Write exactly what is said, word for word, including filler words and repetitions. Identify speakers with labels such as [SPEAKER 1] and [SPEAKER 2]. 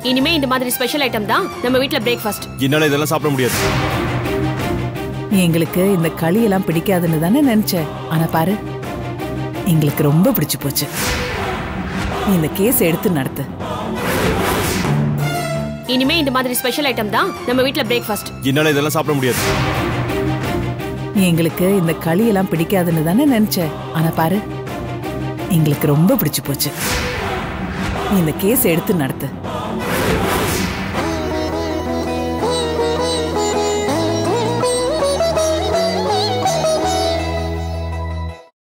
[SPEAKER 1] இனிமே இந்த மாதிரி ஸ்பெஷல் ஐட்டம் தான் நம்ம வீட்ல பிரேக்ஃபாஸ்ட்.
[SPEAKER 2] என்னால இதெல்லாம் சாப்பிட முடியாது.
[SPEAKER 3] எங்களுக்கு இந்த களி எல்லாம் பிடிக்காதுன்னு தானே நினைச்சேன். ஆனா பாரு, எங்களுக்கு ரொம்ப பிடிச்சு போச்சு. இந்த கேஸ் எடுத்து நடத்து.
[SPEAKER 1] இனிமே இந்த மாதிரி ஸ்பெஷல் ஐட்டம் தான் நம்ம வீட்ல பிரேக்ஃபாஸ்ட்.
[SPEAKER 2] என்னால இதெல்லாம் சாப்பிட முடியாது.
[SPEAKER 3] எங்களுக்கு இந்த களி எல்லாம் பிடிக்காதுன்னு தானே நினைச்சேன். ஆனா பாரு, எங்களுக்கு ரொம்ப பிடிச்சு போச்சு. இந்த கேஸ் எடுத்து நடத்து.